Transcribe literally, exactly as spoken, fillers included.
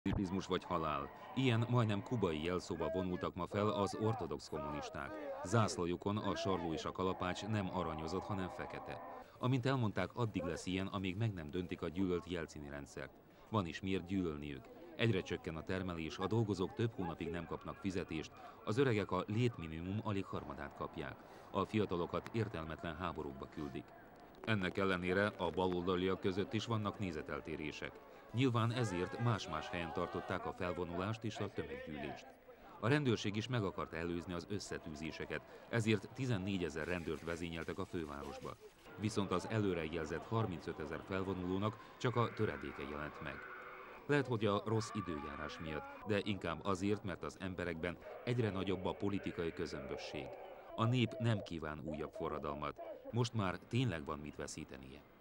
Kommunizmus vagy halál. Ilyen majdnem kubai jelszóba vonultak ma fel az ortodox kommunisták. Zászlajukon a sarló és a kalapács nem aranyozott, hanem fekete. Amint elmondták, addig lesz ilyen, amíg meg nem döntik a gyűlölt jelcini rendszert. Van is miért gyűlölniük. Egyre csökken a termelés, a dolgozók több hónapig nem kapnak fizetést, az öregek a létminimum alig harmadát kapják. A fiatalokat értelmetlen háborúkba küldik. Ennek ellenére a baloldaliak között is vannak nézeteltérések. Nyilván ezért más-más helyen tartották a felvonulást és a tömeggyűlést. A rendőrség is meg akarta előzni az összetűzéseket, ezért tizennégyezer rendőrt vezényeltek a fővárosba. Viszont az előrejelzett harmincötezer felvonulónak csak a töredéke jelent meg. Lehet, hogy a rossz időjárás miatt, de inkább azért, mert az emberekben egyre nagyobb a politikai közömbösség. A nép nem kíván újabb forradalmat, most már tényleg van mit veszítenie.